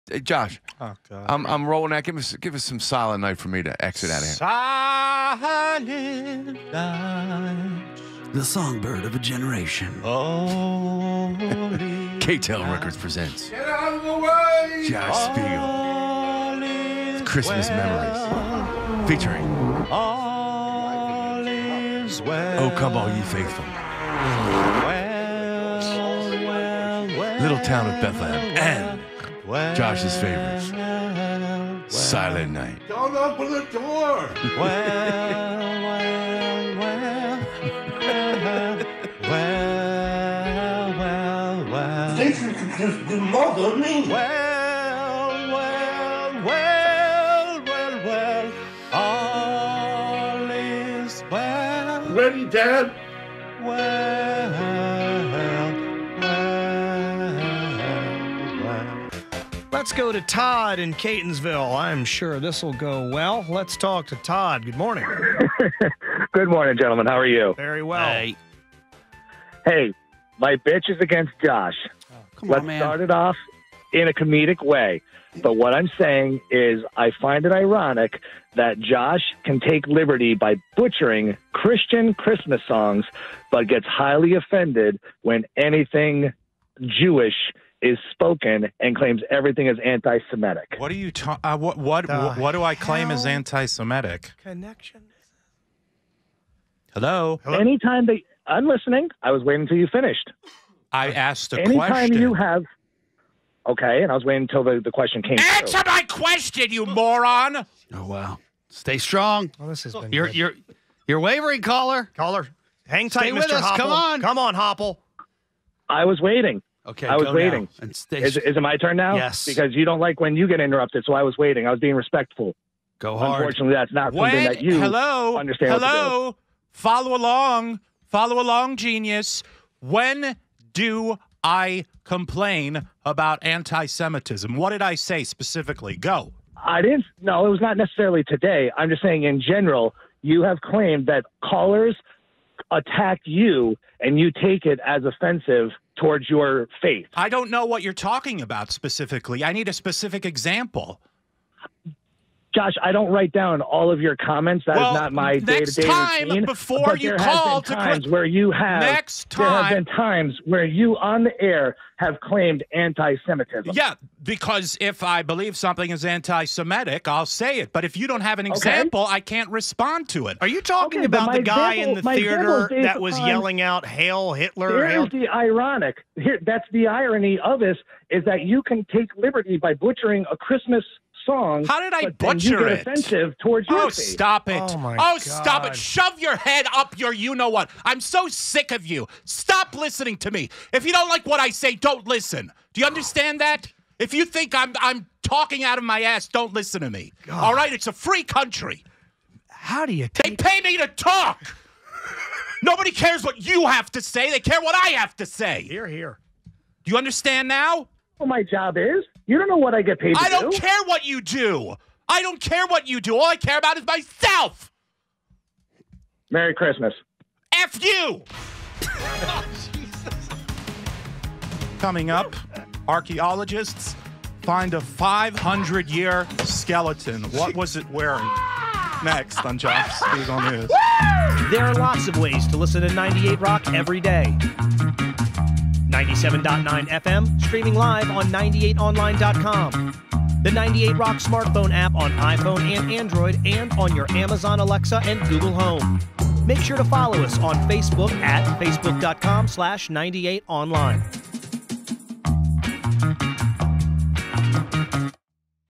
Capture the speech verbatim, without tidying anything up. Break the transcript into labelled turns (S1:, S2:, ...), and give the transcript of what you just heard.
S1: Hey, Josh.
S2: Oh, God.
S1: I'm I'm rolling out. Give us give us some Silent Night for me to exit out of here.
S2: Silent night.
S3: The songbird of a generation.
S2: Oh,
S1: K-Tel Records presents
S4: Get out of the way!
S1: Josh Spiegel. Christmas Memories. Featuring
S2: All is well.
S1: Oh Come All Ye Faithful.
S2: Well, well, well,
S1: Little Town of Bethlehem. And
S2: well,
S1: Josh's favorite,
S2: well,
S1: Silent Night.
S4: Don't open the door!
S2: Well, well, well, well, well, well.
S4: Think you can just demother me?
S2: Well, well, well, well, well, all is well.
S4: Ready, Dad?
S2: Well, well, well.
S5: Let's go to Todd in Catonsville. I'm sure this will go well. Let's talk to Todd. Good morning.
S6: Good morning, gentlemen. How are you?
S5: Very well.
S3: Hey,
S6: Hey, my bitch is against Josh.
S3: come
S6: Let's
S3: on, man.
S6: start it off in a comedic way. But what I'm saying is I find it ironic that Josh can take liberty by butchering Christian Christmas songs, but gets highly offended when anything Jewish is spoken and claims everything is anti-Semitic.
S2: What do you ta- uh, what what
S5: The
S2: what, what do I claim as
S5: hell?
S2: anti-Semitic?
S5: Connection.
S2: Hello?
S5: Hello?
S6: Anytime that I'm listening, I was waiting until you finished.
S2: I asked a
S6: Anytime
S2: question.
S6: you have, okay, and I was waiting until the, the question came
S2: Answer
S6: through.
S2: my question, you moron!
S3: Oh, wow. Stay strong.
S5: Well, this has been
S3: You're
S5: good.
S3: you're you're wavering, caller.
S5: Caller, hang tight,
S3: Stay with
S5: Mister
S3: us.
S5: Hopple.
S3: Come on.
S5: Come on, Hopple.
S6: I was waiting.
S3: Okay,
S6: I was
S3: go
S6: waiting.
S3: now. And stay.
S6: Is, is it my turn now?
S3: Yes.
S6: Because you don't like when you get interrupted, so I was waiting. I was being respectful.
S3: go hard.
S6: Unfortunately, that's not something
S2: When,
S6: that you
S2: hello,
S6: understand what to
S2: hello, follow along, follow along, genius. When do I complain about anti-Semitism? What did I say specifically? Go.
S6: I didn't. No, it was not necessarily today. I'm just saying in general, you have claimed that callers attack you and you take it as offensive towards your faith.
S2: I don't know what you're talking about specifically. I need a specific example.
S6: Josh, I don't write down all of your comments. That is
S2: Well,
S6: not my
S2: next
S6: day-to-day
S2: time,
S6: routine.
S2: before
S6: but
S2: you
S6: there
S2: call
S6: has
S2: to
S6: been
S2: cri-
S6: times where you have
S2: Next
S6: there have
S2: time-
S6: been times where you on the air have claimed anti-Semitism.
S2: Yeah, because if I believe something is anti-Semitic, I'll say it. But if you don't have an example, I can't respond to it.
S5: Are you talking
S6: Okay, but
S5: about
S6: my
S5: the guy
S6: example-
S5: in the
S6: my example
S5: theater
S6: is based
S5: that was
S6: upon-
S5: yelling out "Hail Hitler"? Hail
S6: Here's the ironic. Here, that's the irony of this is that you can take liberty by butchering a Christmas song.
S2: How did I
S6: but then you
S2: butcher
S6: get
S2: it?
S6: Offensive towards your
S2: Oh,
S6: faith.
S2: stop it.
S5: Oh, my
S2: Oh, stop it.
S5: God.
S2: Shove your head up your you-know-what. I'm so sick of you. Stop listening to me. If you don't like what I say, don't listen. Do you understand that? If you think I'm I'm talking out of my ass, don't listen to me. All right? It's a free country.
S5: How do you
S2: They
S5: take?
S2: pay me to talk. Nobody cares what you have to say. They care what I have to say.
S5: Here, here.
S2: Do you understand now?
S6: What my job is? You don't know what I get paid to
S2: I don't
S6: do.
S2: care what you do. I don't care what you do. All I care about is myself.
S6: Merry Christmas.
S2: F you! Coming up, archaeologists find a five hundred year skeleton. What was it wearing? Next on Josh Spiegel News.
S5: There are lots of ways to listen to ninety-eight Rock every day. ninety-seven point nine F M, streaming live on ninety-eight online dot com. The ninety-eight Rock smartphone app on iPhone and Android and on your Amazon Alexa and Google Home. Make sure to follow us on Facebook at facebook dot com slash ninety-eight online.